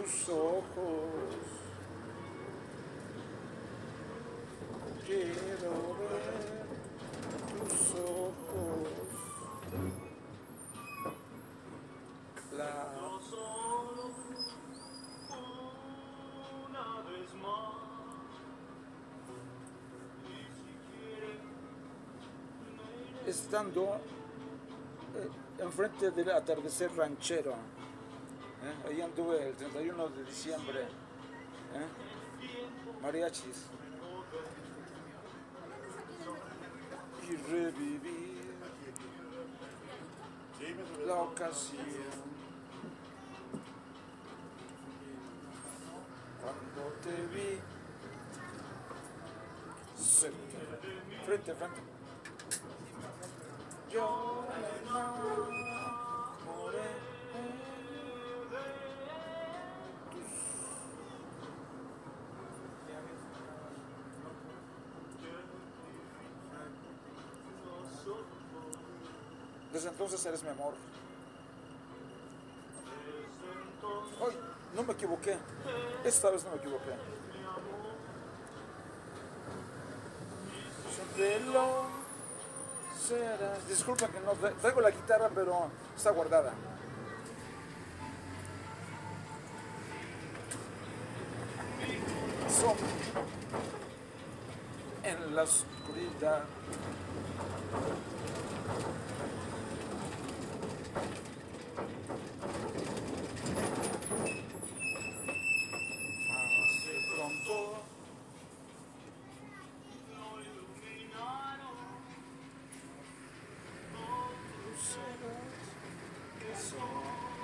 tus ojos. Quiero ver tus ojos. Una vez más. Estando enfrente del atardecer ranchero, ahí anduve el 31 de diciembre, mariachis, y revivir la ocasión cuando te vi cerca, frente a frente. Yo me enamoré de Desde entonces eres mi amor. ¡Ay! No me equivoqué. Esta vez no me equivoqué. Siempre lo serás. Disculpa que no traigo la guitarra, pero está guardada. Son en la oscuridad. Más de pronto lo iluminaron. Tú serás que soy.